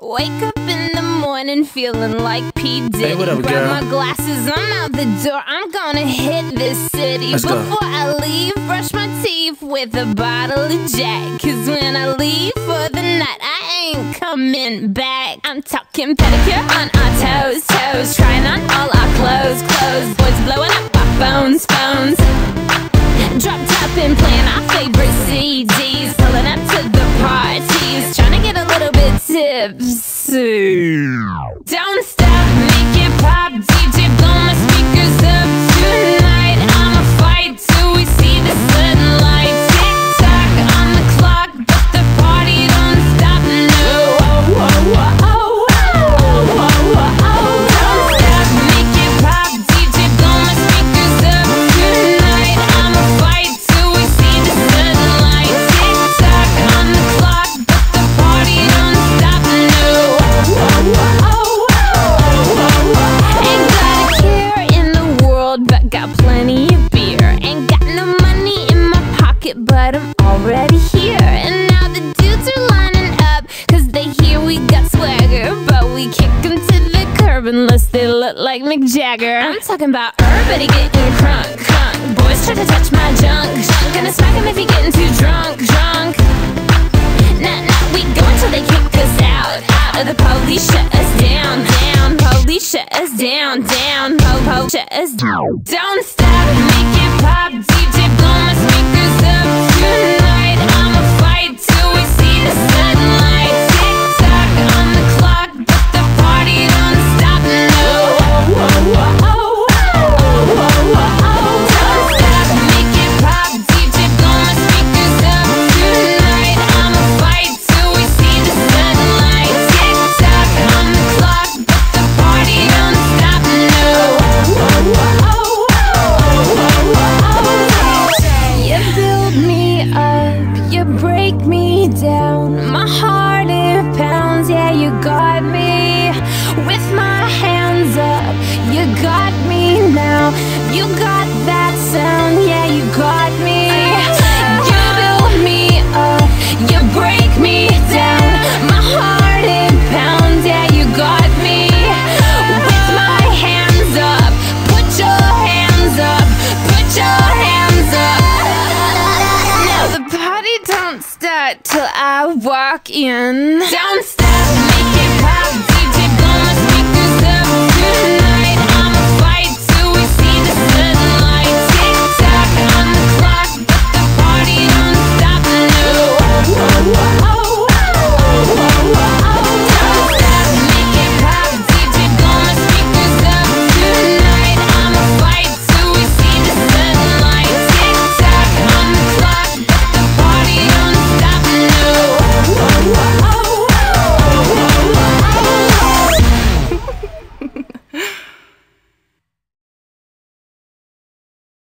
Wake up in the morning feeling like P. Diddy. Hey, what up, Grab girl? my glasses, I'm out the door. I'm gonna hit this city. Let's go. Before I leave, brush my teeth with a bottle of Jack. Cause when I leave for the night, I ain't coming back. I'm talking pedicure on our toes, toes. Trying on all our clothes, clothes. Boys blowing up our phones, phones. Drop top and playing our favorite CDs. Pulling up to the parties, trying to get a little bit tipsy. Don't stop, make it pop, DJ blow my speakers up tonight. I'ma fight till we see the sunlight. Tick tock on the clock, but the party don't stop, no. Don't stop, make it pop, DJ blow my speakers up tonight. I'ma fight till we see the sunlight. Tick tock on the clock, but the party don't stop, no. Ain't got a care in the world, but got plenty of beer. Ain't got no money in my pocket, but I'm already here. And now the dudes are lining up, cause they hear we got swagger. But we kick them to the curb unless they look like Mick Jagger. I'm talking about everybody getting crunk, crunk. Boys try to touch my junk, junk. Gonna smack him if he getting too drunk, drunk. Nah, nah, we go until they kick us out, out. Or the police shut us down, down. Police shut us down, down. Po-po shut us down. Don't stop, make it pop, DJ blow my speakers up tonight. I'ma fight till we see the sunlight. Tick tock on the clock, but the party don't stop, no. Don't stop, make it pop, DJ blow my speakers up tonight. I'ma fight till we see the sunlight. Tick tock on the clock, but the party don't stop, no. You build me up, you break me down. My heart it pounds, yeah, you got me. With my hands up, you got me now. You got that sound, yeah, you got me. You build me up, you break me down. My heart it pounds, yeah, you got me. With my hands up, put your hands up, put your hands up. Now the party don't start till I walk in. Don't stop, make it pop, DJ blow my speakers up tonight.